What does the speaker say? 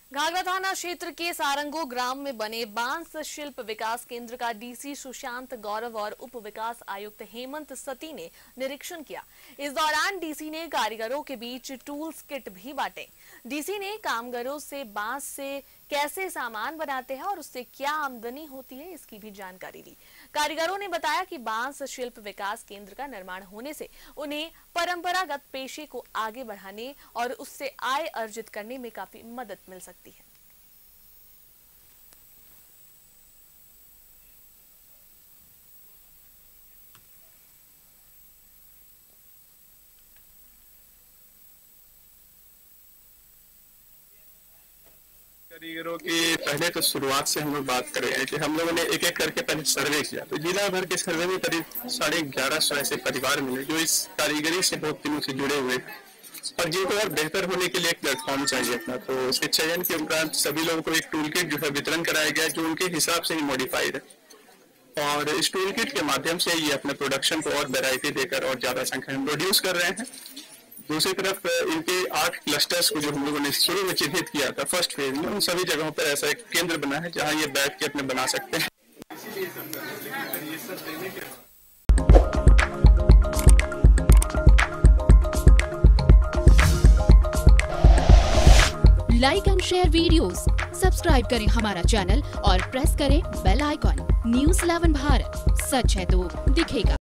घाघरा थाना क्षेत्र के सारंगो ग्राम में बने बांस शिल्प विकास केंद्र का डीसी सुशांत गौरव और उप विकास आयुक्त हेमंत सती ने निरीक्षण किया। इस दौरान डीसी ने कारीगरों के बीच टूल्स किट भी बांटे। डीसी ने कामगारों से बांस से कैसे सामान बनाते हैं और उससे क्या आमदनी होती है इसकी भी जानकारी दी। कारीगरों ने बताया कि बांस शिल्प विकास केंद्र का निर्माण होने से उन्हें परंपरागत पेशे को आगे बढ़ाने और उससे आय अर्जित करने में काफी मदद मिल सकती है। कारीगरों की पहले तो शुरुआत से हम लोग बात करें कि हम लोगों ने एक एक करके पहले सर्वे किया, तो जिला भर के सर्वे में करीब 1150 ऐसे परिवार मिले जो इस कारीगरी से बहुत दिनों से जुड़े हुए और जिनको और बेहतर होने के लिए एक प्लेटफॉर्म चाहिए अपना। तो उसके चयन के उपरांत सभी लोगों को एक टूल किट जो है वितरण कराया गया जो उनके हिसाब से ही मॉडिफाइड है और इस टूल किट के माध्यम से ये अपने प्रोडक्शन को और वैरायटी देकर और ज्यादा संख्या में प्रोड्यूस कर रहे हैं। दूसरी तरफ इनके 8 क्लस्टर्स को जो हम लोगों ने शुरू में चिन्हित किया था फर्स्ट फेज में, उन सभी जगहों पर ऐसा एक केंद्र बना है जहां ये बैठ के अपने बना सकते हैं। Like and share videos, subscribe करें हमारा चैनल और प्रेस करें बेल आइकॉन। न्यूज़ 11 भारत, सच है तो दिखेगा।